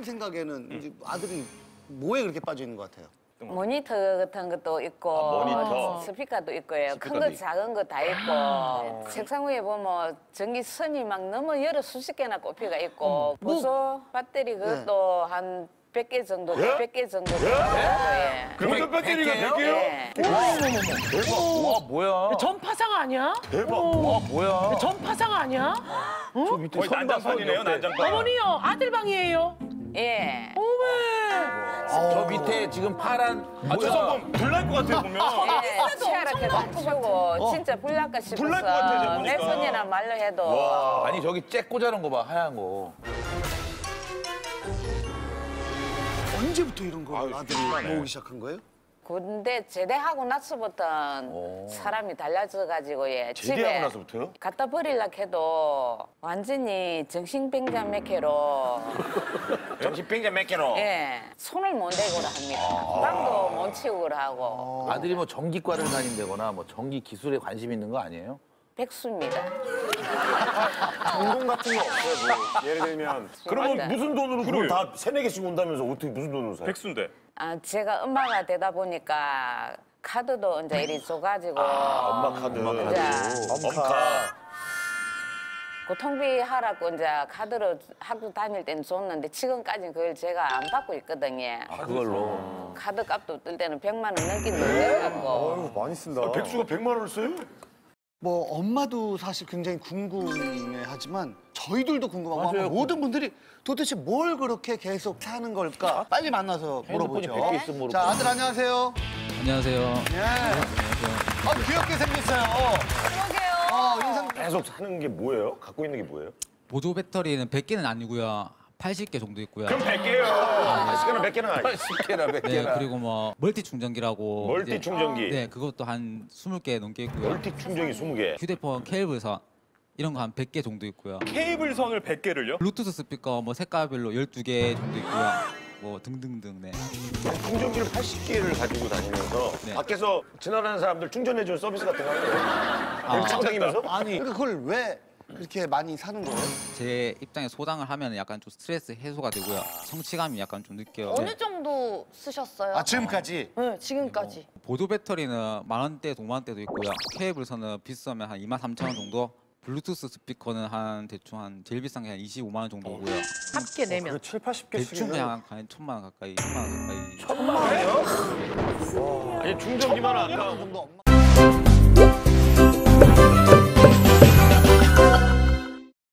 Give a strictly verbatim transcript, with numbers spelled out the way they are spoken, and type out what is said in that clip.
생각에는 이제 아들이 뭐에 그렇게 빠져 있는 것 같아요? 모니터 같은 것도 있고 아, 모니터. 스피커도 있고요. 큰 스피커도 거 있고. 작은 거 다 있고 책상 위에 보면 전기선이 막 너무 여러 수십 개나 꼽혀가 있고 보소 배터리 그것도 한 백 개 정도, 백 개 정도 되고 예. 그러면 배터리가 백 개요? 예. 대박. 와, 뭐야? 전파상 아니야? 대박. 와, 뭐야? 전파상 아니야? 저 밑에 거의 난장판이네요, 난장판. 어머니요, 아들 방이에요. 예. 어메. 저 밑에 지금 파란 아, 저 성공 불날 것 같아요, 보면. 예, 치아렇게 맞추고 진짜 불날까 싶어서 불날 것 같아, 저 보니까. 내 손이나 말로 해도 와. 아니 저기 잭 꽂아놓은 거 봐, 하얀 거. 언제부터 이런 거 아유, 아들이 신기하네. 모으기 시작한 거예요? 군대 제대하고 나서부터 사람이 달라져가지고 예 제대하고 집에 나서부터요? 갖다 버리려 해도 완전히 정신병자 몇 개로 정신병자 몇 개로? 예 손을 못 대고라 합니다. 방도 못 치우고라 하고 아들이 뭐 전기과를 다닌다거나 뭐 전기 기술에 관심 있는 거 아니에요? 백수입니다. 전공 같은 거 없어요? 뭐 예를 들면 그러면 맞아. 무슨 돈으로 그럼 그걸 다 세네 개씩 온다면서 어떻게 무슨 돈으로 사요? 백수인데. 아 제가 엄마가 되다 보니까 카드도 이제 이리 줘가지고 엄마 카드. 이제 엄카. 고통비 하라고 이제 카드로 학교 다닐 때는 줬는데 지금까지는 그걸 제가 안 받고 있거든요. 아, 그걸로. 카드 값도 뜰 때는 백만 원 넘긴 넘겨갖고 어휴, 많이 쓴다. 백수가 백만 원을 써요? 뭐 엄마도 사실 굉장히 궁금해하지만 저희들도 궁금하고 아마 모든 분들이 도대체 뭘 그렇게 계속 사는 걸까? 빨리 만나서 물어보죠. 백 개 있으면 모르고. 자, 아들 안녕하세요. 안녕하세요. 예. 아, 귀엽게 생겼어요. 그러게요. 어, 인상 계속 사는 게 뭐예요? 갖고 있는 게 뭐예요? 보조 배터리는 백 개는 아니고요. 팔십 개 정도 있고요. 그럼 백 개요. 시간은 백 개는 아니고. 십 개나 백 네, 개나. 그리고 뭐 멀티 충전기라고 멀티 이제- 충전기. 네, 그것도 한 스무 개 넘게 있고요. 멀티 충전기 스무 개. 휴대폰 케이블선 이런 거 한 백 개 정도 있고요. 케이블선을 백 개를요? 블루투스 스피커 뭐 색깔별로 열두 개 정도 있고요. 뭐 등등등 네. 충전기를 팔십 개를 가지고 다니면서 네. 밖에서 지나가는 사람들 충전해주는 서비스 같은 거 하는 거예요? 다니면서? 아니, 그러니까 그걸 왜 그렇게 많이 사는 거예요? 제 입장에 소장을 하면 약간 좀 스트레스 해소가 되고요. 성취감이 약간 좀 느껴요. 어느 정도 쓰셨어요? 아, 지금까지? 네, 지금까지. 보조 배터리는 만 원대, 동 원대도 있고요. 케이블선은 비싸면 한 이만 삼천 원 정도. 블루투스 스피커는 한 대충 한 제일 비싼 게 한 이십오만 원 정도 오고요. 합계 내면. 그 칠, 팔십 대충 개씩이면 그냥 한 천만 원 가까이, 천만 원 가까이. 아니 충전기만 아까 정도 엄마.